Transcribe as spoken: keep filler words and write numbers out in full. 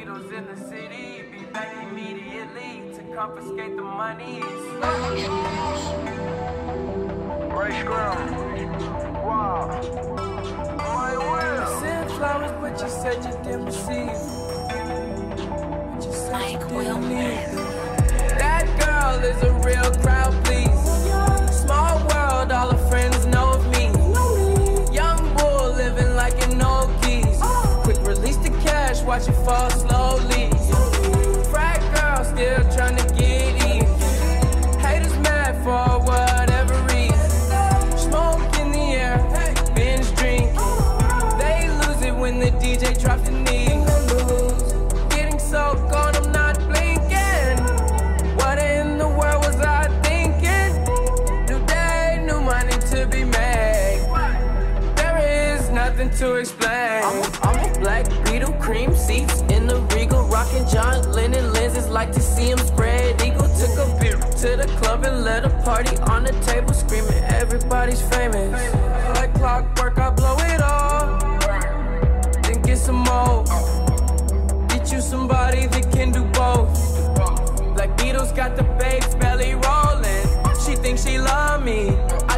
Beatles in the city, be back immediately to confiscate the money. Ray Scrum. Wow. My will. Sent flowers, but you said you didn't receive. But you said you didn't need. That girl is a real crowd, please. Small world, all her friends know of me. Young bull living like an old keys. Quick release the cash, watch it fall slowly. Frat girl still trying to get in. Haters mad for whatever reason. Smoke in the air, binge drinking. They lose it when the D J drops the knee. Getting so gone, I'm not blinking. What in the world was I thinking? New day, new money to be made. There is nothing to explain. I'm a, I'm a black Beetle, cream seats in the Regal, rocking John Lennon lenses, like to see him spread eagle. Took a beer to the club and let a party on the table, screaming everybody's famous. Like clockwork, I blow it all, then get some more. Get you somebody that can do both. Black Beatles got the babes belly rolling. She thinks she love me.